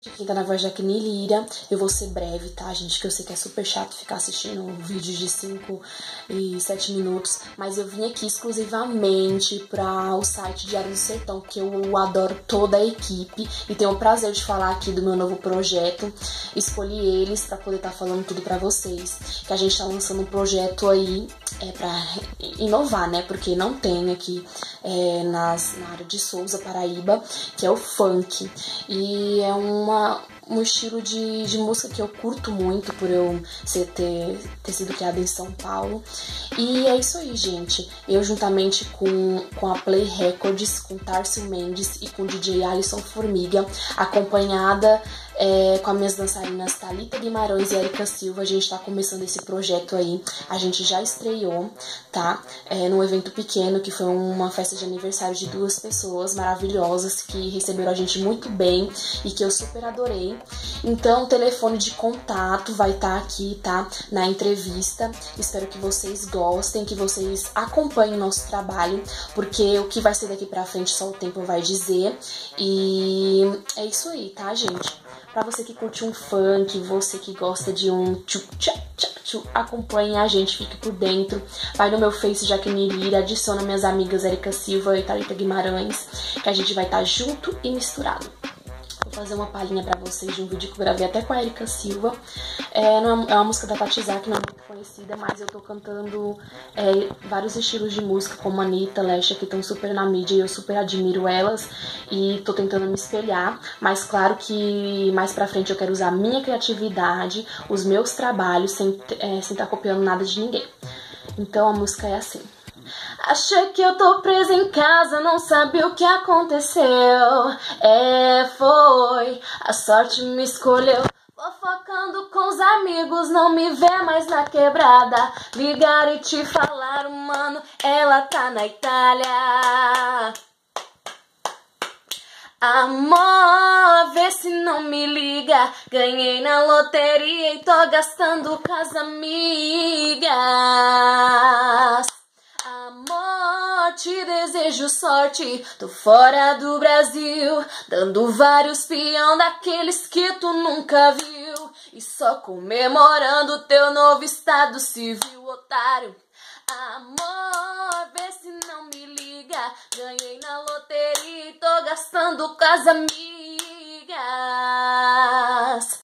Quem tá na voz da Jaqueline Lira, eu vou ser breve, tá, gente? Que eu sei que é super chato ficar assistindo vídeos de 5 e 7 minutos, mas eu vim aqui exclusivamente para o site Diário do Sertão, porque eu adoro toda a equipe e tenho o prazer de falar aqui do meu novo projeto. Escolhi eles para poder estar falando tudo para vocês, que a gente tá lançando um projeto aí para inovar, né? Porque não tem aqui na área de Souza, Paraíba, que é o funk. E é um estilo de música que eu curto muito por eu ter sido criada em São Paulo. E é isso aí, gente. Eu juntamente com a Play Records, com Tárcio Mendes e com o DJ Alisson Formiga, acompanhada com as minhas dançarinas Thalita Guimarães e Erika Silva, a gente tá começando esse projeto aí. A gente já estreou, tá? Num evento pequeno, que foi uma festa de aniversário de 2 pessoas maravilhosas que receberam a gente muito bem e que eu super adorei. Então, o telefone de contato vai estar aqui, tá? Na entrevista. Espero que vocês gostem, que vocês acompanhem o nosso trabalho, porque o que vai ser daqui pra frente só o tempo vai dizer. E é isso aí, tá, gente? Pra você que curte um funk, você que gosta de um tchu-tcha-tcha-tchu, acompanhe a gente, fique por dentro. Vai no meu Face, Jaqueline Lira, adiciona minhas amigas Erika Silva e Thalita Guimarães, que a gente vai estar junto e misturado. Vou fazer uma palhinha pra vocês de um vídeo que eu gravei até com a Erika Silva. É uma música da Tati Zak, não é muito conhecida, mas eu tô cantando vários estilos de música, como Anitta, Lesha, que estão super na mídia e eu super admiro elas. E tô tentando me espelhar, mas claro que mais pra frente eu quero usar a minha criatividade, os meus trabalhos, sem estar copiando nada de ninguém. Então a música é assim. Achei que eu tô presa em casa, não sabe o que aconteceu. Foi, a sorte me escolheu. Fofocando com os amigos, não me vê mais na quebrada. Ligar e te falar, mano, ela tá na Itália. Amor, vê se não me liga. Ganhei na loteria e tô gastando com as amigas. Amor, te desejo sorte. Tô fora do Brasil, dando vários peão daqueles que tu nunca viu. E só comemorando teu novo estado civil, otário. Amor, vê se não me liga. Ganhei na loteria e tô gastando com as amigas.